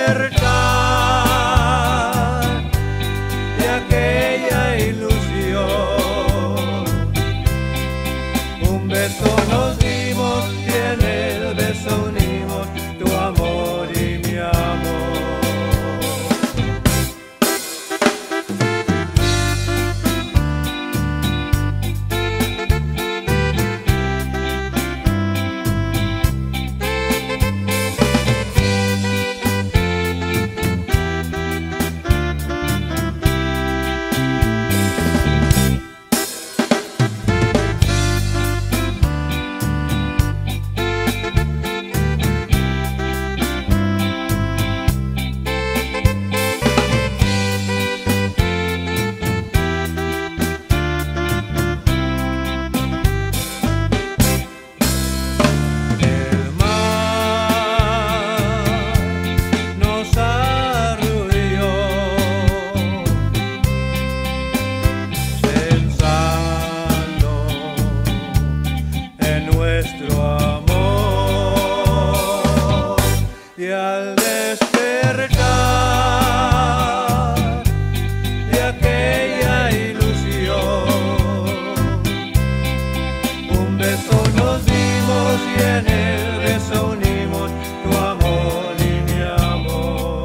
despertar de aquella ilusión. Un beso nos dimos y en el beso unimos tu amor y mi amor. Nuestro amor, y al despertar de aquella ilusión, un beso nos dimos y en el beso unimos tu amor y mi amor.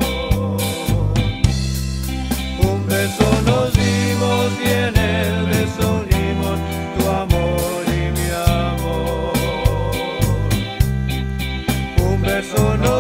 Un beso nos dimos y en el beso unimos tu amor y mi amor. Un beso no